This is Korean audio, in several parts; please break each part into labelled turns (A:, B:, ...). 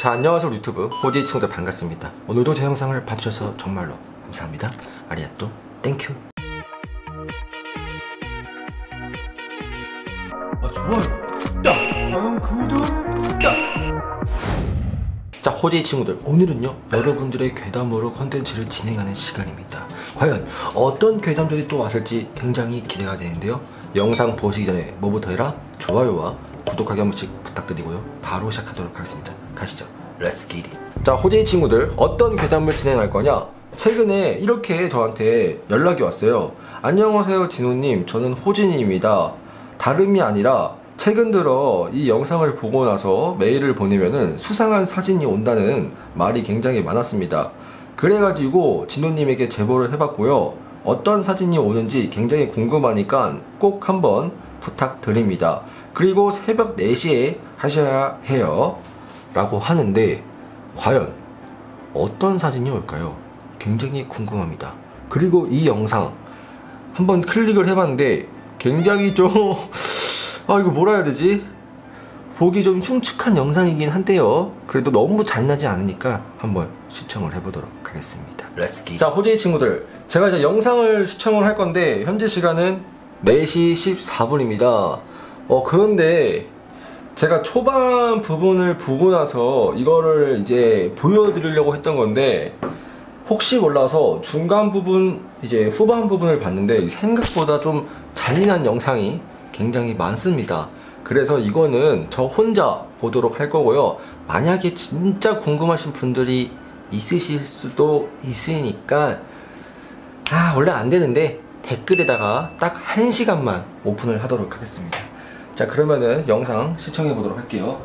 A: 자, 안녕하세요. 유튜브 호지 친구들 반갑습니다. 오늘도 제 영상을 봐주셔서 정말로 감사합니다. 아리가또 땡큐. 좋아요 딱! 과연 구독 딱! 자, 호지 친구들, 오늘은요 여러분들의 괴담으로 컨텐츠를 진행하는 시간입니다. 과연 어떤 괴담들이 또 왔을지 굉장히 기대가 되는데요, 영상 보시기 전에 뭐부터 해라? 좋아요와 구독하기 한 번씩 부탁드리고요, 바로 시작하도록 하겠습니다. 가시죠. 렛츠 기릿. 자, 호지 친구들, 어떤 괴담을 진행할 거냐? 최근에 이렇게 저한테 연락이 왔어요. 안녕하세요 진호님, 저는 호진입니다. 다름이 아니라 최근 들어 이 영상을 보고 나서 메일을 보내면은 수상한 사진이 온다는 말이 굉장히 많았습니다. 그래가지고 진호님에게 제보를 해봤고요. 어떤 사진이 오는지 굉장히 궁금하니까 꼭 한번 부탁드립니다. 그리고 새벽 4시에 하셔야 해요 라고 하는데, 과연 어떤 사진이 올까요? 굉장히 궁금합니다. 그리고 이 영상 한번 클릭을 해봤는데 굉장히 좀 이거 뭐라 해야 되지? 보기 좀 흉측한 영상이긴 한데요, 그래도 너무 잔인하지 않으니까 한번 시청을 해보도록 하겠습니다. 렛츠 기. 자, 호재이 친구들, 제가 이제 영상을 시청을 할 건데 현재 시간은 4시 14분입니다. 그런데 제가 초반 부분을 보고 나서 이거를 이제 보여드리려고 했던 건데, 혹시 몰라서 중간 부분, 이제 후반 부분을 봤는데 생각보다 좀 잔인한 영상이 굉장히 많습니다. 그래서 이거는 저 혼자 보도록 할 거고요. 만약에 진짜 궁금하신 분들이 있으실 수도 있으니까, 원래 안 되는데 댓글에다가 딱 1시간만 오픈을 하도록 하겠습니다. 자, 그러면은 영상 시청해 보도록 할게요.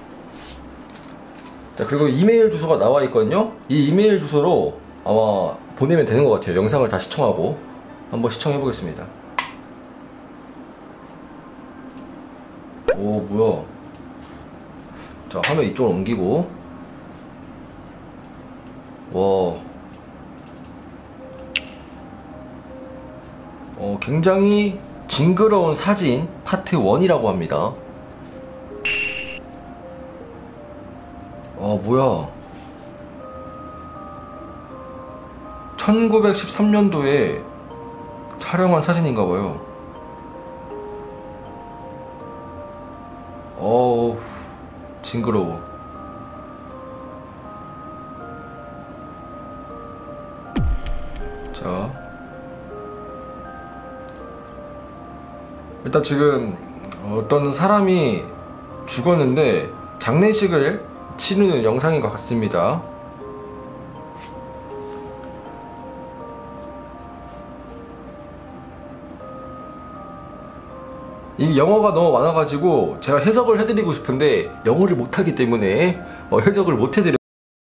A: 자, 그리고 이메일 주소가 나와 있거든요. 이 이메일 주소로 아마 보내면 되는 것 같아요. 영상을 다 시청하고 한번 시청해 보겠습니다. 오, 뭐야. 자, 화면 이쪽으로 옮기고. 와. 굉장히 징그러운 사진 파트 1이라고 합니다. 뭐야. 1913년도에 촬영한 사진인가봐요. 징그러워. 자, 일단 지금 어떤 사람이 죽었는데 장례식을 치르는 영상인 것 같습니다. 이 영어가 너무 많아가지고 제가 해석을 해드리고 싶은데 영어를 못하기 때문에 해석을 못해드려.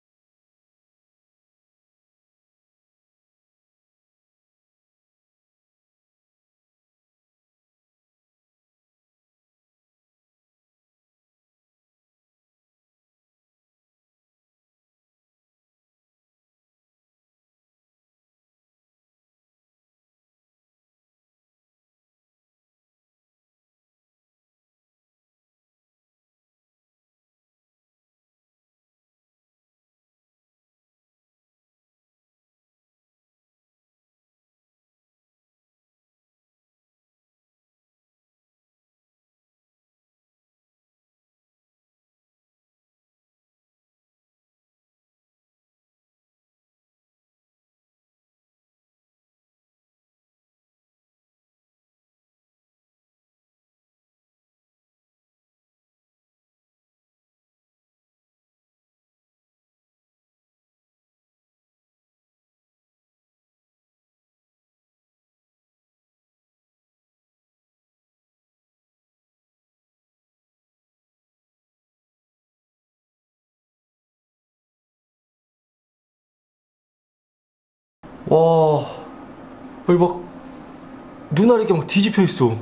A: 와, 여기 막 눈알이 이렇게 막 뒤집혀 있어.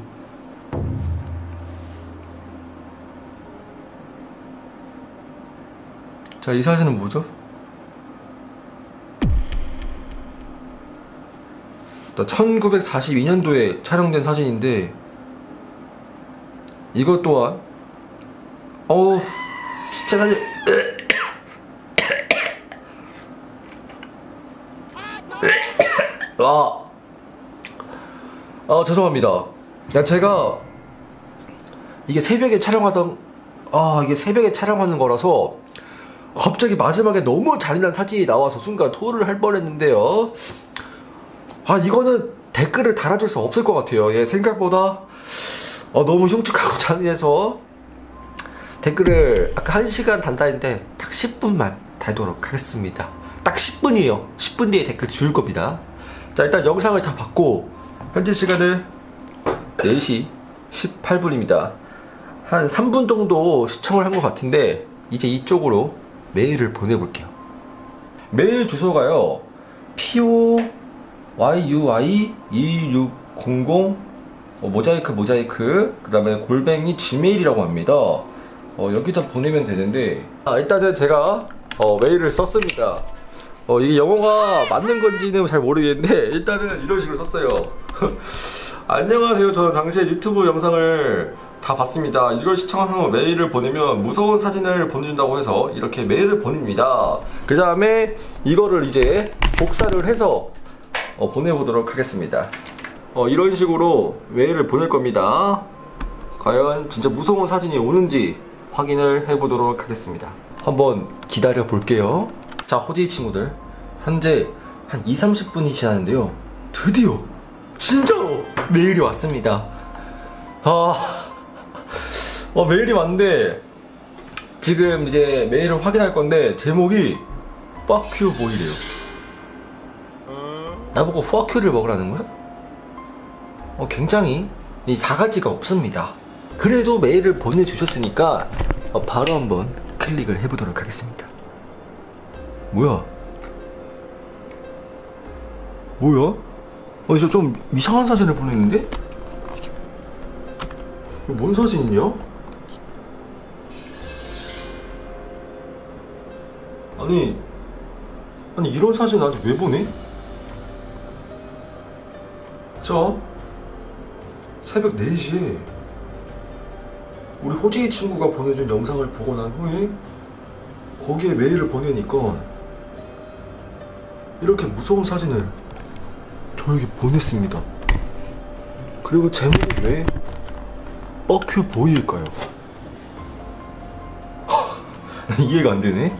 A: 자, 이 사진은 뭐죠? 1942년도에 촬영된 사진인데, 이것 또한 시체 사진 죄송합니다. 제가 이게 새벽에 촬영하는 거라서 갑자기 마지막에 너무 잔인한 사진이 나와서 순간 토를 할 뻔했는데요. 이거는 댓글을 달아줄 수 없을 것 같아요. 생각보다 너무 흉측하고 잔인해서 댓글을 아까 1시간 단다 했는데 딱 10분만 달도록 하겠습니다. 딱 10분이에요. 10분 뒤에 댓글 지울 겁니다. 자, 일단 영상을 다 봤고 현재 시간은 4시 18분입니다. 한 3분 정도 시청을 한 것 같은데 이제 이쪽으로 메일을 보내볼게요. 메일 주소가요 poyui2600 모자이크 그 다음에 @ gmail이라고 합니다. 여기다 보내면 되는데 일단은 제가 메일을 썼습니다. 이게 영어가 맞는 건지는 잘 모르겠는데 일단은 이런 식으로 썼어요. 안녕하세요. 저는 당시에 유튜브 영상을 다 봤습니다. 이걸 시청한 후 메일을 보내면 무서운 사진을 보내준다고 해서 이렇게 메일을 보냅니다. 그 다음에 이거를 이제 복사를 해서 보내보도록 하겠습니다. 이런 식으로 메일을 보낼 겁니다. 과연 진짜 무서운 사진이 오는지 확인을 해보도록 하겠습니다. 한번 기다려 볼게요. 자, 호지 친구들, 현재 한 20-30분이 지났는데요, 드디어 진짜로 메일이 왔습니다. 메일이 왔는데 지금 이제 메일을 확인할 건데 제목이 Fuck you boy래요. 나보고 Fuck you를 먹으라는 거야? 굉장히 이 사가지가 없습니다. 그래도 메일을 보내주셨으니까 바로 한번 클릭을 해보도록 하겠습니다. 뭐야? 저 좀 이상한 사진을 보냈는데? 이거 뭔 사진이냐? 아니 이런 사진 나한테 왜 보내? 자, 새벽 4시에 우리 호지 친구가 보내준 영상을 보고 난 후에 거기에 메일을 보내니까 이렇게 무서운 사진을 저에게 보냈습니다. 그리고 제목이 왜 Fuck you boy일까요? 이해가 안 되네.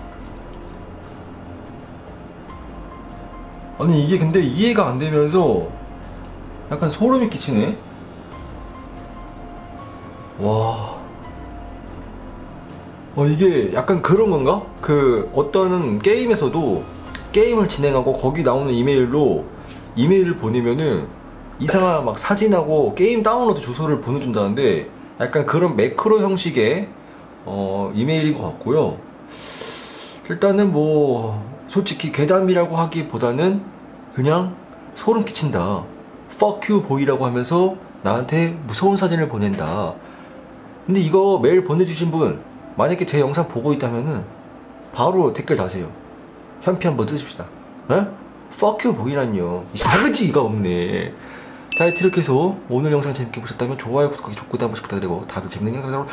A: 아니 이게 근데 이해가 안 되면서 약간 소름이 끼치네. 와. 이게 약간 그런 건가? 어떤 게임에서도 게임을 진행하고 거기 나오는 이메일로 이메일을 보내면은 이상한 막 사진하고 게임 다운로드 주소를 보내준다는데 약간 그런 매크로 형식의 이메일인 것 같고요. 일단은 솔직히 괴담이라고 하기보다는 그냥 소름 끼친다. Fuck you boy라고 하면서 나한테 무서운 사진을 보낸다. 근데 이거 메일 보내주신 분 만약에 제 영상 보고 있다면은 바로 댓글 다세요. 현피 한번 뜨십시다. Fuck you boy란요. 이 사그지가 없네. 자, 이렇게 해서 오늘 영상 재밌게 보셨다면 좋아요, 구독하기, 좋고 한 번씩 부탁드리고 다음에 재밌는 영상으로